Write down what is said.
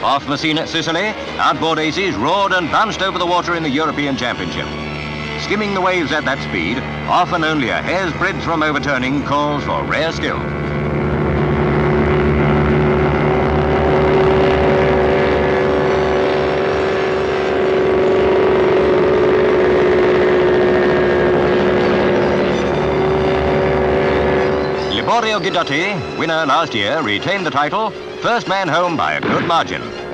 Off Messina, Sicily, outboard aces roared and bounced over the water in the European Championship. Skimming the waves at that speed, often only a hair's breadth from overturning, calls for rare skill. Lidorio Guidotti, winner last year, retained the title, first man home by a good margin.